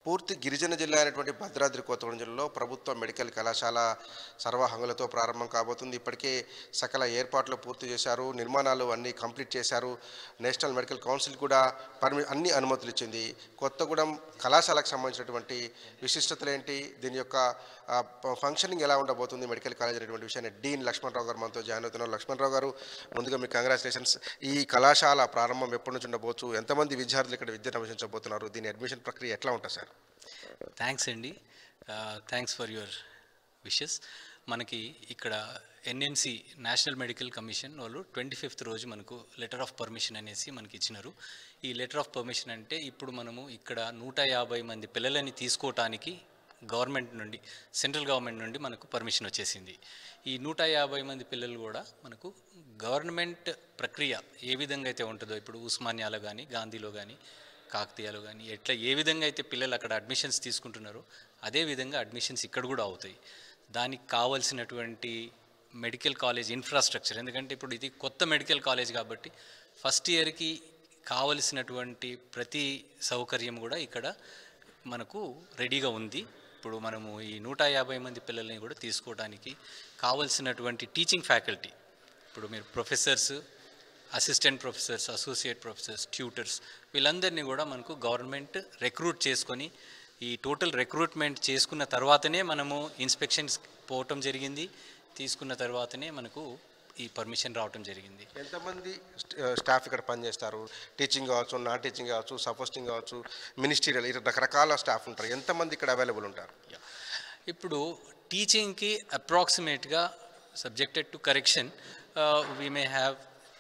పూర్తి గిరిజన జిల్లా అయినటువంటి భద్రాద్రి కొత్తగూడెం జిల్లాలో ప్రభుత్వ మెడికల్ కళాశాల సర్వహంగులతో ప్రారంభం కాబోతుంది. ఇప్పటికే సకల ఏర్పాట్లు పూర్తి చేశారు, నిర్మాణాలు అన్నీ కంప్లీట్ చేశారు. నేషనల్ మెడికల్ కౌన్సిల్ కూడా అన్ని అనుమతులు ఇచ్చింది. కొత్తగూడెం కళాశాలకు సంబంధించినటువంటి విశిష్టతలు ఏంటి, దీని యొక్క ఫంక్షనింగ్ ఎలా ఉండబోతుంది మెడికల్ కాలేజ్ అనేటువంటి విషయాన్ని డీన్ లక్ష్మణరావు గారు మనతో జాయిన్ అవుతున్నారు. లక్ష్మణరావు గారు, ముందుగా మీకు కంగ్రాచులేషన్స్. ఈ కళాశాల ప్రారంభం ఎప్పటి నుంచి ఉండబోచ్చు, ఎంతమంది విద్యార్థులు ఇక్కడ విద్యను అభ్యసించబోతున్నారు, దీని అడ్మిషన్ ప్రక్రియ ఎట్లా ఉంటుంది సార్? థ్యాంక్స్ అండి, థ్యాంక్స్ ఫర్ యువర్ విషెస్. మనకి ఇక్కడ ఎన్ఎంసి నేషనల్ మెడికల్ కమిషన్ వాళ్ళు 25th రోజు మనకు లెటర్ ఆఫ్ పర్మిషన్ అనేసి మనకి ఇచ్చినారు. ఈ లెటర్ ఆఫ్ పర్మిషన్ అంటే ఇప్పుడు మనము ఇక్కడ 150 మంది పిల్లలని తీసుకోవటానికి గవర్నమెంట్ నుండి, సెంట్రల్ గవర్నమెంట్ నుండి మనకు పర్మిషన్ వచ్చేసింది. ఈ 150 మంది పిల్లలు కూడా మనకు గవర్నమెంట్ ప్రక్రియ ఏ విధంగా అయితే ఉంటుందో, ఇప్పుడు ఉస్మానియాలో కానీ, గాంధీలో కానీ, కాకతీయాలో కానీ ఎట్లా ఏ విధంగా అయితే పిల్లలు అక్కడ అడ్మిషన్స్ తీసుకుంటున్నారో అదే విధంగా అడ్మిషన్స్ ఇక్కడ కూడా అవుతాయి. దానికి కావాల్సినటువంటి మెడికల్ కాలేజ్ ఇన్ఫ్రాస్ట్రక్చర్, ఎందుకంటే ఇప్పుడు ఇది కొత్త మెడికల్ కాలేజ్ కాబట్టి ఫస్ట్ ఇయర్కి కావలసినటువంటి ప్రతి సౌకర్యం కూడా ఇక్కడ మనకు రెడీగా ఉంది. ఇప్పుడు మనము ఈ 150 మంది పిల్లల్ని కూడా తీసుకోవడానికి కావలసినటువంటి టీచింగ్ ఫ్యాకల్టీ, ఇప్పుడు మీరు professors, assistant professors, associate professors, tutors, వీళ్ళందరినీ కూడా మనకు గవర్నమెంట్ రిక్రూట్ చేసుకొని, ఈ టోటల్ రిక్రూట్మెంట్ చేసుకున్న తర్వాతనే మనము ఇన్స్పెక్షన్స్ పోవటం జరిగింది. తీసుకున్న తర్వాతనే మనకు ఈ పర్మిషన్ రావటం జరిగింది. ఎంతమంది స్టాఫ్ ఇక్కడ పనిచేస్తారు? టీచింగ్ కావచ్చు, నాన్ టీచింగ్ కావచ్చు, సపోస్టింగ్ కావచ్చు, మినిస్టీరియల్, ఇట్లా రకరకాల స్టాఫ్ ఉంటారు. ఎంతమంది ఇక్కడ అవైలబుల్ ఉంటారు? ఇప్పుడు టీచింగ్కి అప్రాక్సిమేట్గా subjected to correction we may have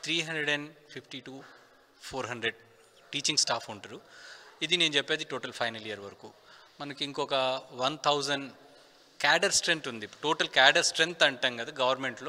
350 to 400 teaching staff ఉంటారు. ఇది నేను చెప్పేది టోటల్ ఫైనల్ ఇయర్ వరకు. మనకి ఇంకొక 1000 క్యాడర్ స్ట్రెంత్ ఉంది. టోటల్ క్యాడర్ స్ట్రెంత్ అంటాం కదా గవర్నమెంట్లో,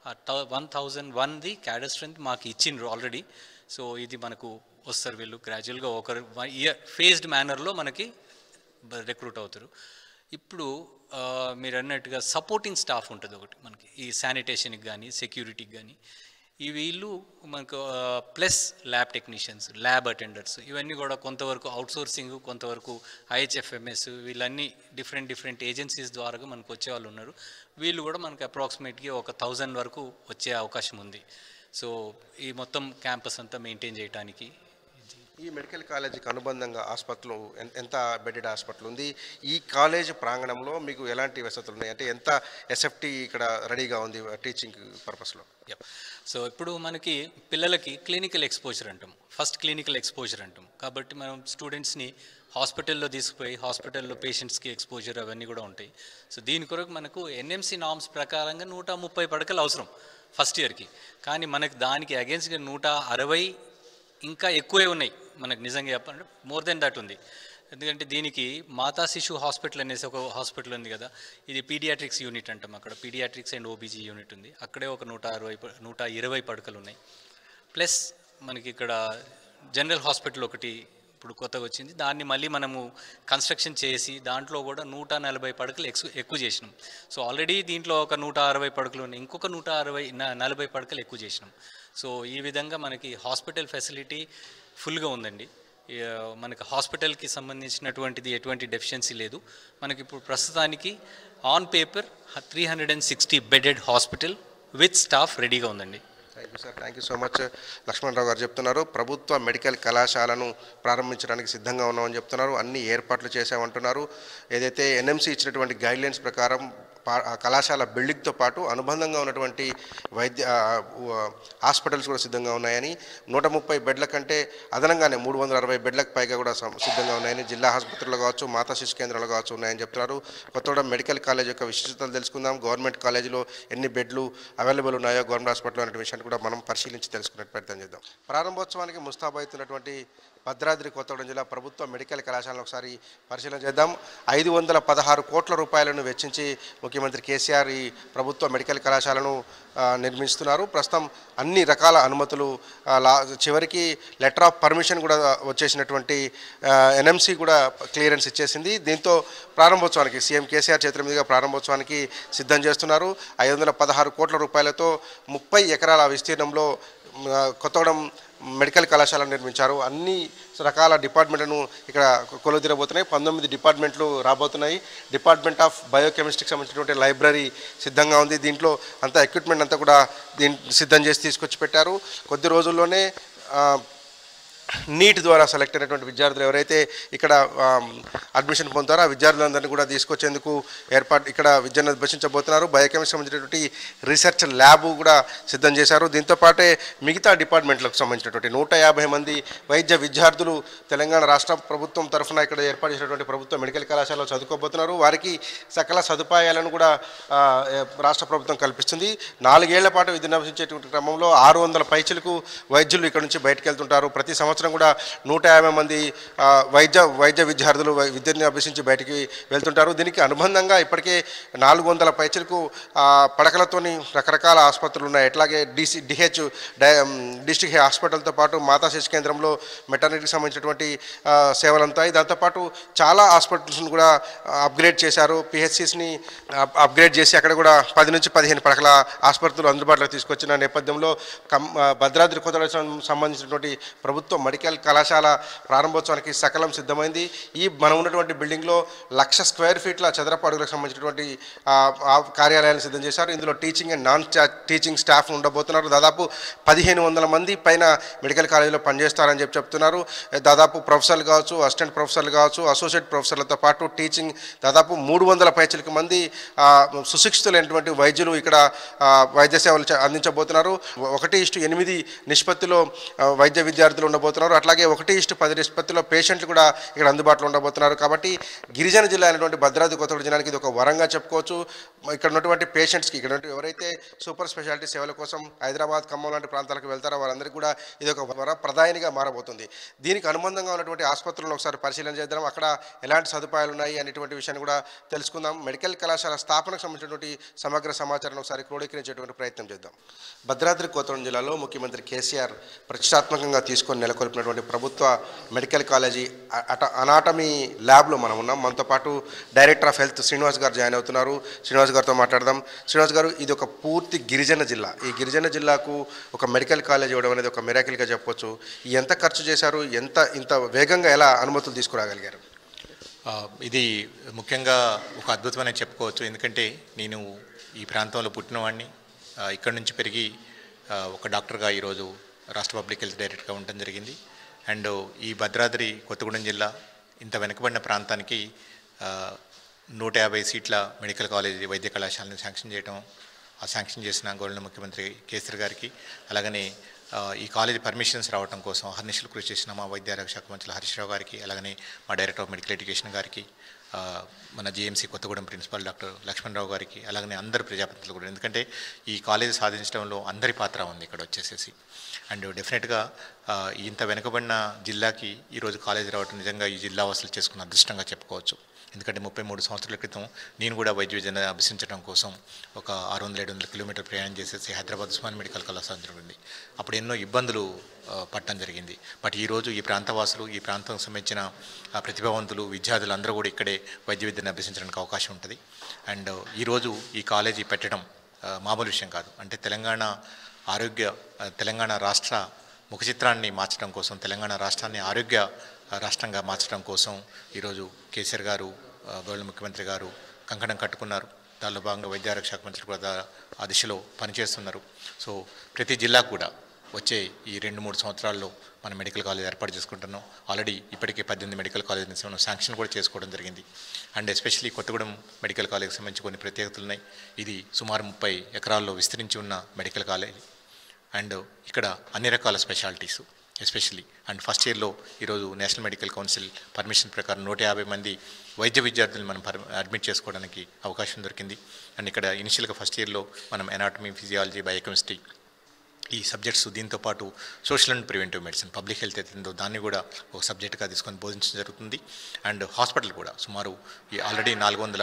1001ది క్యాడర్ స్ట్రెంత్ మాకు ఇచ్చిండ్రు ఆల్రెడీ. సో ఇది మనకు వస్తారు, వీళ్ళు గ్రాడ్యువల్గా ఒకరు ఇయర్ ఫేజ్డ్ మేనర్లో మనకి రిక్రూట్ అవుతారు. ఇప్పుడు మీరు అన్నట్టుగా సపోర్టింగ్ స్టాఫ్ ఉంటుంది ఒకటి మనకి, ఈ శానిటేషన్కి కానీ, సెక్యూరిటీకి కానీ, ఈ వీళ్ళు మనకు plus lab technicians, lab attenders, ఇవన్నీ కూడా కొంతవరకు అవుట్సోర్సింగ్, కొంతవరకు ఐహెచ్ఎఫ్ఎంఎస్, వీళ్ళన్నీ డిఫరెంట్ ఏజెన్సీస్ ద్వారా మనకు వచ్చే వాళ్ళు ఉన్నారు. వీళ్ళు కూడా మనకు అప్రాక్సిమేట్గా ఒక 1000 వరకు వచ్చే అవకాశం ఉంది. సో ఈ మొత్తం క్యాంపస్ అంతా మెయింటైన్ చేయడానికి. ఈ మెడికల్ కాలేజీకి అనుబంధంగా హాస్పిటల్, ఎంత బెడెడ్ హాస్పిటల్ ఉంది? ఈ కాలేజ్ ప్రాంగణంలో మీకు ఎలాంటి వసతులు ఉన్నాయి? అంటే ఎంత ఎస్ఎఫ్టీ ఇక్కడ రెడీగా ఉంది టీచింగ్ పర్పస్లో? సో ఇప్పుడు మనకి పిల్లలకి క్లినికల్ ఎక్స్పోజర్ అంటాం, ఫస్ట్ క్లినికల్ ఎక్స్పోజర్ అంటాం. కాబట్టి మనం స్టూడెంట్స్ని హాస్పిటల్లో తీసుకుపోయి హాస్పిటల్లో పేషెంట్స్కి ఎక్స్పోజర్ అవన్నీ కూడా ఉంటాయి. సో దీని కొరకు మనకు ఎన్ఎంసి నామ్స్ ప్రకారంగా 130 పడకలు అవసరం ఫస్ట్ ఇయర్కి. కానీ మనకు దానికి అగేన్స్ట్గా 160 ఇంకా ఎక్కువే ఉన్నాయి. మనకు నిజంగా చెప్పాలంటే మోర్ దెన్ దట్ ఉంది. ఎందుకంటే దీనికి మాతా శిశు హాస్పిటల్ అనేసి ఒక హాస్పిటల్ ఉంది కదా, ఇది పీడియాట్రిక్స్ యూనిట్ అంటాం. అక్కడ పీడియాట్రిక్స్ అండ్ ఓబీజీ యూనిట్ ఉంది. అక్కడే ఒక 120 పడకలు ఉన్నాయి. ప్లస్ మనకి ఇక్కడ జనరల్ హాస్పిటల్ ఒకటి ఇప్పుడు కొత్తగా వచ్చింది, దాన్ని మళ్ళీ మనము కన్స్ట్రక్షన్ చేసి దాంట్లో కూడా 140 పడకలు ఎక్కువ చేసినాం. సో ఆల్రెడీ దీంట్లో ఒక 160 పడకలు ఉన్నాయి, ఇంకొక 140 పడకలు ఎక్కువ చేసినాం. సో ఈ విధంగా మనకి హాస్పిటల్ ఫెసిలిటీ ఫుల్గా ఉందండి. మనకి హాస్పిటల్కి సంబంధించినటువంటిది ఎటువంటి డెఫిషియన్సీ లేదు. మనకి ఇప్పుడు ప్రస్తుతానికి on paper 360 bedded hospital with staff రెడీగా ఉందండి. Thank you sir, thank you so much. Lakshmanarao గారు చెప్తున్నారు, ప్రభుత్వ మెడికల్ కళాశాలను ప్రారంభించడానికి సిద్ధంగా ఉన్నామని చెప్తున్నారు. అన్ని ఏర్పాట్లు చేశామంటున్నారు. ఏదైతే ఎన్ఎంసీ ఇచ్చినటువంటి గైడ్లైన్స్ ప్రకారం కళాశాల బిల్డింగ్తో పాటు అనుబంధంగా ఉన్నటువంటి హాస్పిటల్స్ కూడా సిద్ధంగా ఉన్నాయని, 130 బెడ్ల కంటే అదనంగానే 360 బెడ్లకు పైగా కూడా సిద్ధంగా ఉన్నాయని, జిల్లా ఆసుపత్రులు కావచ్చు, మాతా శిశు కేంద్రాలు కావచ్చు ఉన్నాయని చెప్తున్నారు. కొత్తగూడెం మెడికల్ కాలేజ్ యొక్క విశిష్టతలు తెలుసుకుందాం. గవర్నమెంట్ కాలేజీలో ఎన్ని బెడ్లు అవైలబుల్ ఉన్నాయో గవర్నమెంట్ హాస్పిటల్ అనే విషయాన్ని కూడా మనం పరిశీలించి తెలుసుకునే ప్రయత్నం చేద్దాం. ప్రారంభోత్సవానికి ముస్తాబవుతున్నటువంటి భద్రాద్రి కొత్తగూడెం జిల్లా ప్రభుత్వ మెడికల్ కళాశాలను ఒకసారి పరిశీలన చేద్దాం. 516 కోట్ల రూపాయలను వెచ్చించి ముఖ్యమంత్రి కేసీఆర్ ఈ ప్రభుత్వ మెడికల్ కళాశాలను నిర్మిస్తున్నారు. ప్రస్తుతం అన్ని రకాల అనుమతులు, చివరికి లెటర్ ఆఫ్ పర్మిషన్ కూడా వచ్చేసినటువంటి ఎన్ఎంసీ కూడా క్లియరెన్స్ ఇచ్చేసింది. దీంతో ప్రారంభోత్సవానికి సీఎం కేసీఆర్ చేతుల మీదుగా ప్రారంభోత్సవానికి సిద్ధం చేస్తున్నారు. 516 కోట్ల రూపాయలతో 30 ఎకరాల విస్తీర్ణంలో కొత్తగూడెం మెడికల్ కళాశాలను నిర్మించారు. అన్ని రకాల డిపార్ట్మెంట్లను ఇక్కడ కొలువుదీరబోతున్నాయి. 19 డిపార్ట్మెంట్లు రాబోతున్నాయి. డిపార్ట్మెంట్ ఆఫ్ బయోకెమిస్ట్రీకి సంబంధించినటువంటి లైబ్రరీ సిద్ధంగా ఉంది. దీంట్లో అంతా ఎక్విప్మెంట్ అంతా కూడా సిద్ధం చేసి తీసుకొచ్చి పెట్టారు. కొద్ది రోజుల్లోనే నీట్ ద్వారా సెలెక్ట్ అయినటువంటి విద్యార్థులు ఎవరైతే ఇక్కడ అడ్మిషన్ పొందుతారో ఆ విద్యార్థులందరినీ కూడా తీసుకొచ్చేందుకు ఇక్కడ విద్యను అభ్యసించబోతున్నారు. బయోకెమిస్ట్రీ సంబంధించినటువంటి రీసెర్చ్ ల్యాబ్ కూడా సిద్ధం చేశారు. దీంతోపాటే మిగతా డిపార్ట్మెంట్లకు సంబంధించినటువంటి 150 మంది వైద్య విద్యార్థులు తెలంగాణ రాష్ట్ర ప్రభుత్వం తరఫున ఇక్కడ ఏర్పాటు చేసినటువంటి ప్రభుత్వ మెడికల్ కళాశాలలో చదువుకోబోతున్నారు. వారికి సకల సదుపాయాలను కూడా రాష్ట్ర ప్రభుత్వం కల్పిస్తుంది. 4 ఏళ్ల పాటు విద్యను అభ్యసించేటువంటి క్రమంలో 600 పైచిలకు వైద్యులు ఇక్కడ నుంచి బయటకు వెళ్తుంటారు. ప్రతి సంవత్సరం కూడా 150 మంది వైద్య విద్యార్థులు విద్యను అభ్యసించి బయటికి వెళ్తుంటారు. దీనికి అనుబంధంగా ఇప్పటికే 400 పైచలకు పడకలతోని రకరకాల ఆసుపత్రులు ఉన్నాయి. ఎట్లాగే డిస్ట్రిక్ట్ హాస్పిటల్తో పాటు మాతా శిశు కేంద్రంలో మెటర్నిటీకి సంబంధించినటువంటి సేవలు ఉంటాయి. దాంతోపాటు చాలా హాస్పిటల్స్ని కూడా అప్గ్రేడ్ చేశారు. పిహెచ్సిస్ని అప్గ్రేడ్ చేసి అక్కడ కూడా 10 నుంచి 15 పడకల ఆసుపత్రులు అందుబాటులోకి తీసుకొచ్చిన నేపథ్యంలో భద్రాద్రి కొత్తగూడెం సంబంధించినటువంటి ప్రభుత్వ మెడికల్ కళాశాల ప్రారంభోత్సవానికి సకలం సిద్ధమైంది. మనం ఉన్నటువంటి బిల్డింగ్లో 1,00,000 స్క్వేర్ ఫీట్ల చదరపు అడుగులకు సంబంధించినటువంటి కార్యాలయాలను సిద్ధం చేశారు. ఇందులో teaching and non teaching staff ఉండబోతున్నారు. దాదాపు 1,500 మంది పైన మెడికల్ కాలేజీలో పనిచేస్తారని చెప్తున్నారు. దాదాపు ప్రొఫెసర్లు కావచ్చు, అసిస్టెంట్ ప్రొఫెసర్లు కావచ్చు, అసోసియేట్ ప్రొఫెసర్లతో పాటు టీచింగ్ దాదాపు 300 పైచిలకు మంది సుశిక్షితులైనటువంటి వైద్యులు ఇక్కడ వైద్య సేవలు అందించబోతున్నారు. 1:8 నిష్పత్తిలో వైద్య విద్యార్థులు ఉండబోతున్నారు. అట్లాగే 1:10 నిష్పత్తిలో పేషెంట్లు కూడా ఇక్కడ అందుబాటులో ఉండబోతున్నారు. కాబట్టి గిరిజన జిల్లా అయినటువంటి భద్రాద్రి కొత్తగూడెం జిల్లాకి ఇది ఒక వరంగా చెప్పుకోవచ్చు. ఇక్కడ ఉన్నటువంటి పేషెంట్స్కి ఇక్కడ ఎవరైతే సూపర్ స్పెషాలిటీ సేవల కోసం హైదరాబాద్, ఖమ్మం లాంటి ప్రాంతాలకు వెళ్తారో వారందరికీ కూడా ఇది ఒక ప్రధానిగా మారబోతుంది. దీనికి అనుబంధంగా ఉన్నటువంటి ఆసుపత్రులను ఒకసారి పరిశీలన చేద్దాం. అక్కడ ఎలాంటి సదుపాయాలు ఉన్నాయి అనేటువంటి విషయాన్ని కూడా తెలుసుకుందాం. మెడికల్ కళాశాల స్థాపనకు సంబంధించినటువంటి సమగ్ర సమాచారాన్ని ఒకసారి క్రోడీకరించేటువంటి ప్రయత్నం చేద్దాం. భద్రాద్రి కొత్తగూడెం జిల్లాలో ముఖ్యమంత్రి కేసీఆర్ ప్రతిష్టాత్మకంగా తీసుకొని నెలకొల్పినటువంటి ప్రభుత్వ మెడికల్ కాలేజీ అనాటమీ ల్యాబ్లో మనం ఉన్నాం. మనతో పాటు డైరెక్టర్ ఆఫ్ హెల్త్ శ్రీనివాస్ గారు జాయిన్ అవుతున్నారు. శ్రీనివాస్ గారితో మాట్లాడదాం. శ్రీనివాస్ గారు, ఇది ఒక పూర్తి గిరిజన జిల్లా. ఈ గిరిజన జిల్లాకు ఒక మెడికల్ కాలేజ్ ఇవ్వడం అనేది ఒక మిరాకిల్గా చెప్పొచ్చు. ఎంత ఖర్చు చేశారు? ఇంత వేగంగా ఎలా అనుమతులు తీసుకురాగలిగారు? ఇది ముఖ్యంగా ఒక అద్భుతమైన చెప్పుకోవచ్చు. ఎందుకంటే నేను ఈ ప్రాంతంలో పుట్టినవాడిని, ఇక్కడి నుంచి పెరిగి ఒక డాక్టర్గా ఈరోజు రాష్ట్ర పబ్లిక్ హెల్త్ డైరెక్టర్గా ఉండడం జరిగింది. అండ్ ఈ భద్రాద్రి కొత్తగూడెం జిల్లా ఇంత వెనుకబడిన ప్రాంతానికి 150 సీట్ల మెడికల్ కాలేజీ వైద్య కళాశాలను శాంక్షన్ చేయడం, ఆ శాంక్షన్ చేసిన గౌరవ ముఖ్యమంత్రి కేసీఆర్ గారికి, అలాగనే ఈ కాలేజీ పర్మిషన్స్ రావడం కోసం అహర్నిశలు కృషి చేసిన మా వైద్య ఆరోగ్య శాఖ మంత్రులు హరీష్ రావు గారికి, అలాగనే మా డైరెక్టర్ ఆఫ్ మెడికల్ ఎడ్యుకేషన్ గారికి, మన JMC Kothagudem principal doctor Lakshmanarao గారికి, అలాగనే అందరు ప్రజాప్రతినిధులు కూడా, ఎందుకంటే ఈ కాలేజీ సాధించడంలో అందరి పాత్ర ఉంది ఇక్కడ వచ్చేసేసి. అండ్ డెఫినెట్గా ఇంత వెనుకబడిన జిల్లాకి ఈరోజు కాలేజీ రావడం నిజంగా ఈ జిల్లా వసూలు చేసుకున్న అదృష్టంగా చెప్పుకోవచ్చు. ఎందుకంటే 33 సంవత్సరాల క్రితం నేను కూడా వైద్య విద్యను అభ్యసించడం కోసం ఒక 600-700 కిలోమీటర్లు ప్రయాణం చేసేసి హైదరాబాద్ ఉస్మానియా మెడికల్ కళాశాల జరిగింది. అప్పుడు ఎన్నో ఇబ్బందులు పట్టడం జరిగింది. బట్ ఈరోజు ఈ ప్రాంతవాసులు, ఈ ప్రాంతం సంబంధించిన ప్రతిభావంతులు, విద్యార్థులు అందరూ కూడా ఇక్కడే వైద్య విద్యను అభ్యసించడానికి అవకాశం ఉంటుంది. అండ్ ఈరోజు ఈ కాలేజీ పెట్టడం మామూలు విషయం కాదు. అంటే తెలంగాణ రాష్ట్ర ముఖ చిత్రాన్ని మార్చడం కోసం, తెలంగాణ రాష్ట్రాన్ని ఆరోగ్య రాష్ట్రంగా మార్చడం కోసం ఈరోజు కేసీఆర్ గారు, గౌరవ ముఖ్యమంత్రి గారు కంకణం కట్టుకున్నారు. దానిలో భాగంగా వైద్య ఆరోగ్య శాఖ మంత్రి కూడా ఆ దిశలో పనిచేస్తున్నారు. సో ప్రతి జిల్లాకు కూడా వచ్చే ఈ 2-3 సంవత్సరాల్లో మనం మెడికల్ కాలేజ్ ఏర్పాటు చేసుకుంటున్నాం. ఆల్రెడీ ఇప్పటికే 18 మెడికల్ కాలేజెస్ మనం శాంక్షన్ కూడా చేసుకోవడం జరిగింది. అండ్ ఎస్పెషల్లీ కొత్తగూడెం మెడికల్ కాలేజ్కి సంబంధించి కొన్ని ప్రత్యేకతలు ఉన్నాయి. ఇది సుమారు 30 ఎకరాల్లో విస్తరించి ఉన్న మెడికల్ కాలేజ్. అండ్ ఇక్కడ అన్ని రకాల స్పెషాలిటీస్ ఎస్పెషల్లీ అండ్ ఫస్ట్ ఇయర్లో ఈరోజు నేషనల్ మెడికల్ కౌన్సిల్ పర్మిషన్ ప్రకారం 150 మంది వైద్య విద్యార్థులను మనం అడ్మిట్ చేసుకోవడానికి అవకాశం దొరికింది. అండ్ ఇక్కడ ఇనిషియల్గా ఫస్ట్ ఇయర్లో మనం ఎనాటమీ, ఫిజియాలజీ, బయోకెమిస్ట్రీ ఈ సబ్జెక్ట్స్, దీంతోపాటు social and preventive medicine, public health ఏదో దాన్ని కూడా ఒక సబ్జెక్ట్గా తీసుకొని బోధించడం జరుగుతుంది. అండ్ హాస్పిటల్ కూడా సుమారు ఆల్రెడీ 400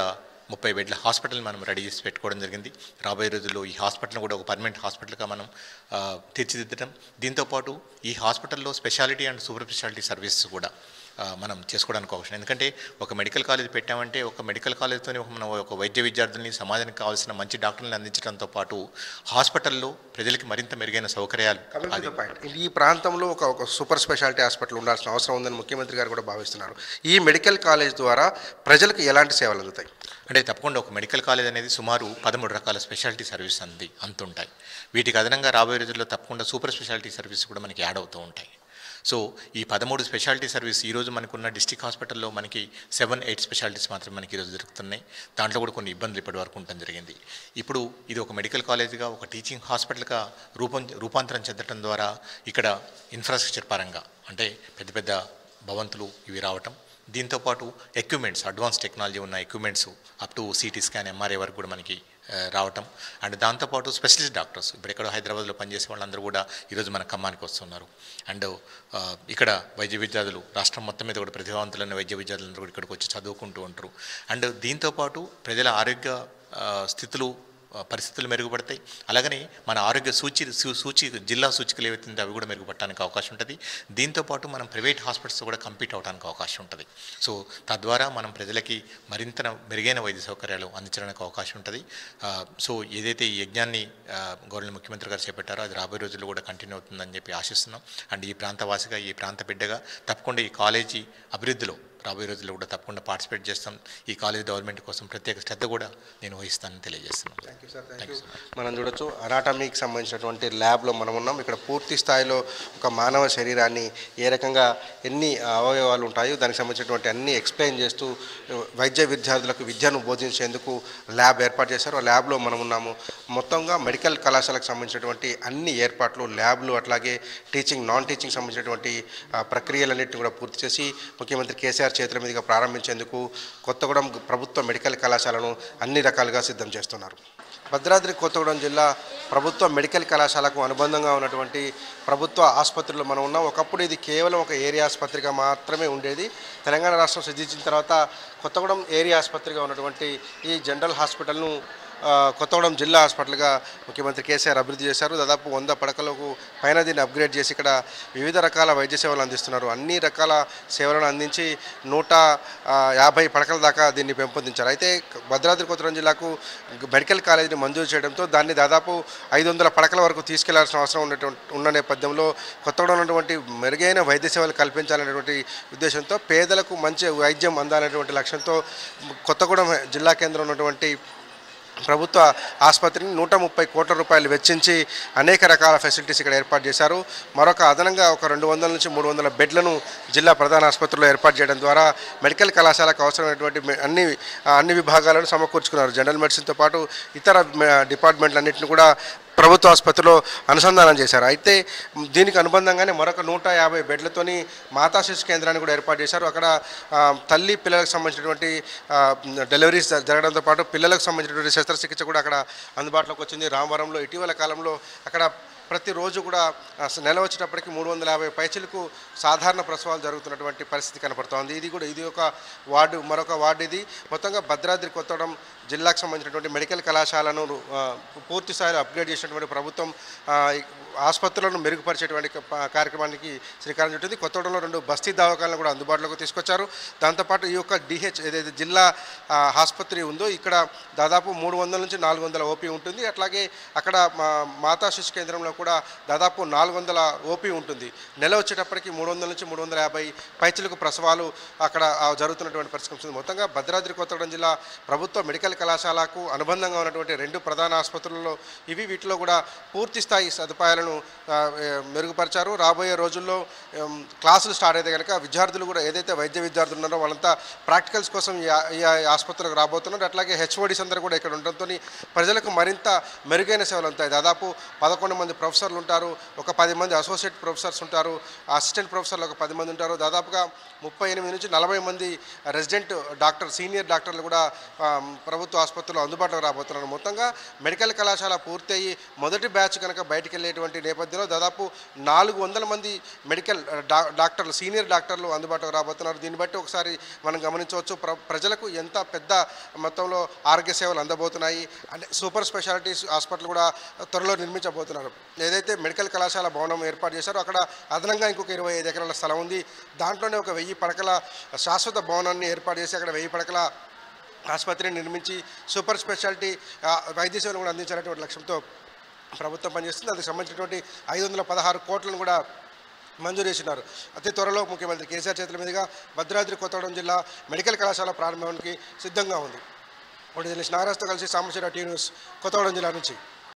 30 బెడ్ల హాస్పిటల్ మనం రెడీ చేసి పెట్టుకోవడం జరిగింది. రాబోయే రోజుల్లో ఈ హాస్పిటల్ని కూడా ఒక పర్మనెంట్ హాస్పిటల్గా మనం తీర్చిదిద్దడం, దీంతోపాటు ఈ హాస్పిటల్లో speciality and super speciality services కూడా మనం చేసుకోవడానికి అవసరం. ఎందుకంటే ఒక మెడికల్ కాలేజ్ పెట్టామంటే ఒక మెడికల్ కాలేజ్తోనే మనం ఒక వైద్య విద్యార్థుల్ని, సమాజానికి కావాల్సిన మంచి డాక్టర్లను అందించడంతో పాటు హాస్పిటల్లో ప్రజలకి మరింత మెరుగైన సౌకర్యాలు. ఈ ప్రాంతంలో ఒక సూపర్ స్పెషాలిటీ హాస్పిటల్ ఉండాల్సిన అవసరం ఉందని ముఖ్యమంత్రి గారు కూడా భావిస్తున్నారు. ఈ మెడికల్ కాలేజ్ ద్వారా ప్రజలకు ఎలాంటి సేవలు అందుతాయి? అంటే తప్పకుండా ఒక మెడికల్ కాలేజ్ అనేది సుమారు 13 రకాల స్పెషాలిటీ సర్వీస్ అంతుంటాయి. వీటికి అదనంగా రాబోయే రోజుల్లో తప్పకుండా సూపర్ స్పెషాలిటీ సర్వీస్ కూడా మనకి యాడ్ అవుతూ ఉంటాయి. సో ఈ 13 స్పెషాలిటీ సర్వీస్ ఈరోజు మనకున్న డిస్ట్రిక్ట్ హాస్పిటల్లో మనకి 7-8 స్పెషాలిటీస్ మాత్రమే మనకి ఈరోజు దొరుకుతున్నాయి. దాంట్లో కూడా కొన్ని ఇబ్బందులు ఇప్పటి వరకు ఉండడం జరిగింది. ఇప్పుడు ఇది ఒక మెడికల్ కాలేజ్గా, ఒక టీచింగ్ హాస్పిటల్గా రూపాంతరం చెందడం ద్వారా ఇక్కడ ఇన్ఫ్రాస్ట్రక్చర్ పరంగా అంటే పెద్ద పెద్ద భవంతులు ఇవి రావటం, దీంతోపాటు ఎక్విప్మెంట్స్, అడ్వాన్స్ టెక్నాలజీ ఉన్న equipments up to CT scan, MRI వరకు కూడా మనకి రావటం. అండ్ దాంతోపాటు స్పెషలిస్ట్ డాక్టర్స్ ఇప్పుడు ఎక్కడో హైదరాబాద్లో పనిచేసే వాళ్ళందరూ కూడా ఈరోజు మన ఖమ్మానికి వస్తున్నారు. అండ్ ఇక్కడ వైద్య విద్యార్థులు రాష్ట్రం మొత్తం మీద కూడా ప్రతిభావంతులైన వైద్య విద్యార్థులందరూ కూడా ఇక్కడికి వచ్చి చదువుకుంటూ ఉంటారు. అండ్ దీంతోపాటు ప్రజల ఆరోగ్య పరిస్థితులు మెరుగుపడతాయి. అలాగనే మన ఆరోగ్య జిల్లా సూచికలు ఏవైతే అవి కూడా మెరుగుపడటానికి అవకాశం ఉంటుంది. దీంతోపాటు మనం ప్రైవేట్ హాస్పిటల్స్ కూడా కంపీట్ అవడానికి అవకాశం ఉంటుంది. సో తద్వారా మనం ప్రజలకి మరింత మెరుగైన వైద్య సౌకర్యాలు అందించడానికి అవకాశం ఉంటుంది. సో ఏదైతే ఈ యజ్ఞాన్ని గవర్నమెంట్ ముఖ్యమంత్రి గారు చేపట్టారో అది రాబోయే రోజుల్లో కూడా కంటిన్యూ అవుతుందని చెప్పి ఆశిస్తున్నాం. అండ్ ఈ ప్రాంతవాసిగా, ఈ ప్రాంత బిడ్డగా తప్పకుండా ఈ కాలేజీ అభివృద్ధిలో రాబోయే రోజుల్లో కూడా తప్పకుండా పార్టిసిపేట్ చేస్తాం. ఈ కాలేజ్ డెవలప్మెంట్ కోసం ప్రత్యేక శ్రద్ధ కూడా నేను వహిస్తానని తెలియజేస్తున్నాను. Thank you sir. Thank you. మనం చూడొచ్చు అనాటమీకి సంబంధించినటువంటి ల్యాబ్లో మనం ఉన్నాం. ఇక్కడ పూర్తి స్థాయిలో ఒక మానవ శరీరాన్ని ఏ రకంగా ఎన్ని అవయవాలు ఉంటాయో దానికి సంబంధించినటువంటి అన్ని ఎక్స్ప్లెయిన్ చేస్తూ వైద్య విద్యార్థులకు విద్యను బోధించేందుకు ల్యాబ్ ఏర్పాటు చేశారు. ఆ ల్యాబ్లో మనం ఉన్నాము. మొత్తంగా మెడికల్ కళాశాలకు సంబంధించినటువంటి అన్ని ఏర్పాట్లు, ల్యాబ్లు, అట్లాగే టీచింగ్, నాన్ టీచింగ్ సంబంధించినటువంటి ప్రక్రియలన్నింటినీ కూడా పూర్తి చేసి ముఖ్యమంత్రి కేసీఆర్ చేతుల మీదుగా ప్రారంభించేందుకు కొత్తగూడెం ప్రభుత్వ మెడికల్ కళాశాలను అన్ని రకాలుగా సిద్ధం చేస్తున్నారు. భద్రాద్రి కొత్తగూడెం జిల్లా ప్రభుత్వ మెడికల్ కళాశాలకు అనుబంధంగా ఉన్నటువంటి ప్రభుత్వ ఆసుపత్రుల్లో మనం ఉన్నాం. ఒకప్పుడు ఇది కేవలం ఒక ఏరియా ఆసుపత్రిగా మాత్రమే ఉండేది. తెలంగాణ రాష్ట్రం సిద్ధించిన తర్వాత కొత్తగూడెం ఏరియా ఆసుపత్రిగా ఉన్నటువంటి ఈ జనరల్ హాస్పిటల్ను కొత్తగూడెం జిల్లా హాస్పిటల్గా ముఖ్యమంత్రి కేసీఆర్ అభివృద్ధి చేశారు. దాదాపు 100 పడకలకు పైన దీన్ని అప్గ్రేడ్ చేసి ఇక్కడ వివిధ రకాల వైద్య సేవలు అందిస్తున్నారు. అన్ని రకాల సేవలను అందించి 150 పడకల దాకా దీన్ని పెంపొందించారు. అయితే భద్రాద్రి కొత్తగూడెం జిల్లాకు మెడికల్ కాలేజీని మంజూరు చేయడంతో దాన్ని దాదాపు 500 పడకల వరకు తీసుకెళ్లాల్సిన అవసరం ఉన్న నేపథ్యంలో కొత్తగూడెం ఉన్నటువంటి మెరుగైన వైద్య సేవలు కల్పించాలనేటువంటి ఉద్దేశంతో పేదలకు మంచి వైద్యం అందాలనేటువంటి లక్ష్యంతో కొత్తగూడెం జిల్లా కేంద్రం ఉన్నటువంటి ప్రభుత్వ ఆసుపత్రిని 130 కోట్ల రూపాయలు వెచ్చించి అనేక రకాల ఫెసిలిటీస్ ఇక్కడ ఏర్పాటు చేశారు. మరొక అదనంగా ఒక 200 నుంచి 300 బెడ్లను జిల్లా ప్రధాన ఆసుపత్రిలో ఏర్పాటు చేయడం ద్వారా మెడికల్ కళాశాలకు అవసరమైనటువంటి అన్ని విభాగాలను సమకూర్చుకున్నారు. జనరల్ మెడిసిన్తో పాటు ఇతర డిపార్ట్మెంట్లన్నింటినీ కూడా ప్రభుత్వ ఆసుపత్రిలో అనుసంధానం చేశారు. అయితే దీనికి అనుబంధంగానే మరొక 150 బెడ్లతోని మాతా శిశు కేంద్రాన్ని కూడా ఏర్పాటు చేశారు. అక్కడ తల్లి పిల్లలకు సంబంధించినటువంటి డెలివరీస్ జరగడంతో పాటు పిల్లలకు సంబంధించినటువంటి శస్త్రచికిత్స కూడా అక్కడ అందుబాటులోకి వచ్చింది. రామవరంలో ఇటీవల కాలంలో అక్కడ ప్రతిరోజు కూడా నెల వచ్చేటప్పటికి 350 పైచలకు సాధారణ ప్రసవాలు జరుగుతున్నటువంటి పరిస్థితి కనపడుతోంది. ఇది ఒక వార్డు, మరొక వార్డు ఇది. మొత్తంగా భద్రాద్రి కొత్తగూడెం జిల్లాకు సంబంధించినటువంటి మెడికల్ కళాశాలను పూర్తి స్థాయిలో అప్గ్రేడ్ చేసినటువంటి ప్రభుత్వం ఆసుపత్రులను మెరుగుపరిచేటువంటి కార్యక్రమానికి శ్రీకారం చుట్టింది. కొత్తగూడెంలో 2 బస్తీ దవాఖానాలను కూడా అందుబాటులోకి తీసుకొచ్చారు. దాంతోపాటు ఈ యొక్క ఏదైతే జిల్లా ఆసుపత్రి ఉందో ఇక్కడ దాదాపు 300 నుంచి 400 ఓపీ ఉంటుంది. అట్లాగే అక్కడ మాతా శిశు కేంద్రంలో కూడా దాదాపు 400 ఓపీ ఉంటుంది. నెల వచ్చేటప్పటికి 300 నుంచి 350 పైచలకు ప్రసవాలు అక్కడ జరుగుతున్నటువంటి పరిస్థితి. మొత్తంగా భద్రాద్రి కొత్తగూడెం జిల్లా ప్రభుత్వ మెడికల్ కళాశాలకు అనుబంధంగా ఉన్నటువంటి 2 ప్రధాన ఆసుపత్రులలో వీటిలో కూడా పూర్తి స్థాయి సదుపాయాలను మెరుగుపరిచారు. రాబోయే రోజుల్లో క్లాసులు స్టార్ట్ అయితే కనుక విద్యార్థులు కూడా ఏదైతే వైద్య విద్యార్థులు ఉన్నారో వాళ్ళంతా ప్రాక్టికల్స్ కోసం ఈ ఆసుపత్రులకు రాబోతున్నారు. అట్లాగే హెచ్ఓడీస్ అందరూ కూడా ఇక్కడ ఉండడంతో ప్రజలకు మరింత మెరుగైన సేవలు ఉంటాయి. దాదాపు 11 మంది ప్రొఫెసర్లు ఉంటారు, ఒక 10 మంది అసోసియేట్ ప్రొఫెసర్స్ ఉంటారు, అసిస్టెంట్ ప్రొఫెసర్లు ఒక 10 మంది ఉంటారు. దాదాపుగా 38 నుంచి 40 మంది రెసిడెంట్ డాక్టర్, సీనియర్ డాక్టర్లు కూడా ప్రభుత్వ ప్రభుత్వ ఆసుపత్రుల్లో అందుబాటులో రాబోతున్నారు. మొత్తంగా మెడికల్ కళాశాల పూర్తయి మొదటి బ్యాచ్ కనుక బయటికి వెళ్ళేటువంటి నేపథ్యంలో దాదాపు 400 మంది మెడికల్ డాక్టర్లు, సీనియర్ డాక్టర్లు అందుబాటులో రాబోతున్నారు. దీన్ని బట్టి ఒకసారి మనం గమనించవచ్చు ప్రజలకు ఎంత పెద్ద మొత్తంలో ఆరోగ్య సేవలు అందబోతున్నాయి. అంటే సూపర్ స్పెషాలిటీస్ హాస్పిటల్ కూడా త్వరలో నిర్మించబోతున్నారు. ఏదైతే మెడికల్ కళాశాల భవనం ఏర్పాటు చేశారో అక్కడ అదనంగా ఇంకొక 25 ఎకరాల స్థలం ఉంది. దాంట్లోనే ఒక 1000 పడకల శాశ్వత భవనాన్ని ఏర్పాటు చేసి అక్కడ 1000 పడకల ఆసుపత్రిని నిర్మించి సూపర్ స్పెషాలిటీ వైద్య సేవలు కూడా అందించాలనేటువంటి లక్ష్యంతో ప్రభుత్వం పనిచేస్తుంది. అందుకు సంబంధించినటువంటి 516 కోట్లను కూడా మంజూరు చేసినారు. అతి త్వరలో ముఖ్యమంత్రి కేసీఆర్ చేతుల మీదుగా భద్రాద్రి కొత్తగూడెం జిల్లా మెడికల్ కళాశాల ప్రారంభానికి సిద్ధంగా ఉంది. నాగరాజుతో కలిసి సాంబశివరావు, TNews, కొత్తగూడెం జిల్లా నుంచి.